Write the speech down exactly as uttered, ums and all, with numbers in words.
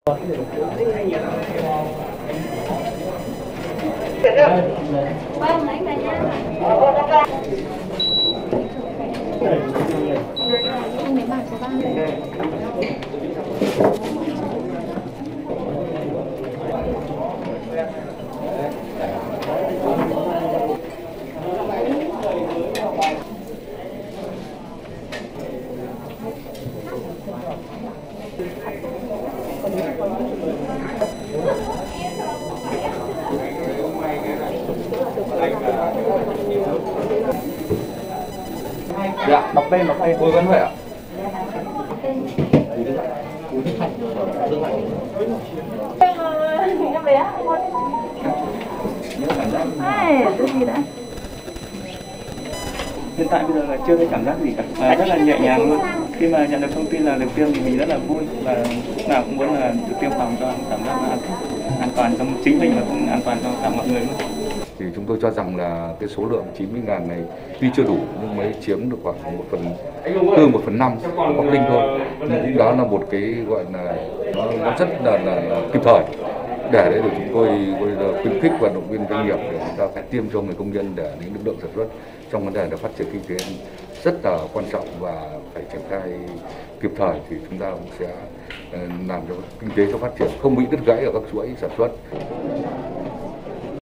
Vâng, anh cả nha. Anh lấy bảng số ba. Dạ, đọc tên, đọc tên. Bùi Văn Huệ ạ. Em bé. Ai, cái gì đã? Hiện tại bây giờ là chưa thấy cảm giác gì cả, à, rất là nhẹ nhàng luôn. Khi mà nhận được thông tin là được tiêm thì mình rất là vui và lúc nào cũng muốn là được tiêm phòng cho cảm giác là an toàn cho chính mình và cũng an toàn cho cả mọi người luôn. Thì chúng tôi cho rằng là cái số lượng chín mươi nghìn này tuy chưa đủ nhưng mới chiếm được khoảng một phần tư, một phần năm của Bắc Ninh thôi. Nhưng cũng đó là một cái gọi là nó, nó rất là, là, là kịp thời để đấy để chúng tôi bây giờ khuyến khích và động viên doanh nghiệp để chúng ta phải tiêm cho người công nhân để những lực lượng sản xuất trong vấn đề là phát triển kinh tế rất là quan trọng và phải triển khai kịp thời thì chúng ta cũng sẽ làm cho kinh tế cho phát triển không bị đứt gãy ở các chuỗi sản xuất.